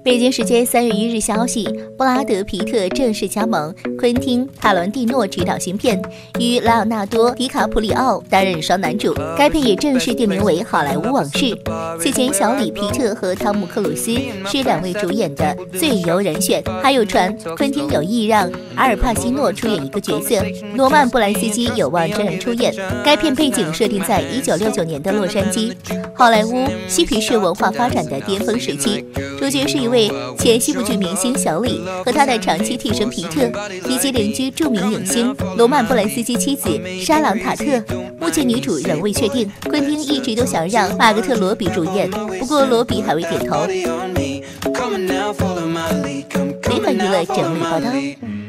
北京时间3月1日消息，布拉德·皮特正式加盟昆汀·塔伦蒂诺执导新片，与莱昂纳多·迪卡普里奥担任双男主。该片也正式定名为《好莱坞往事》。此前，小李·皮特和汤姆·克鲁斯是2位主演的最优人选，还有传昆汀有意让阿尔帕西诺出演一个角色，罗曼·波兰斯基有望真人出演。该片背景设定在1969年的洛杉矶，好莱坞嬉皮士文化发展的巅峰时期。主角是一位前西部剧明星小李和他的长期替身皮特，以及邻居著名影星罗曼·波兰斯基妻子莎朗·塔特。目前女主仍未确定，昆汀一直都想让马格特·罗比主演，不过罗比还未点头。非凡娱乐整理报道。